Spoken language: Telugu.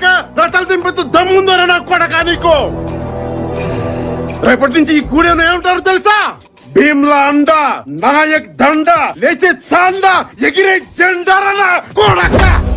కొడక రథాలు దింపెత్తు దమ్ముందోరా నా కొడక నీకు. రేపటి నుంచి ఈ గూడెను ఏమంటారు తెలుసా? భీమ్లా అండ, నాయక్ దండ, లేచే తాండ, ఎగిరే జెండారన్న కొడక.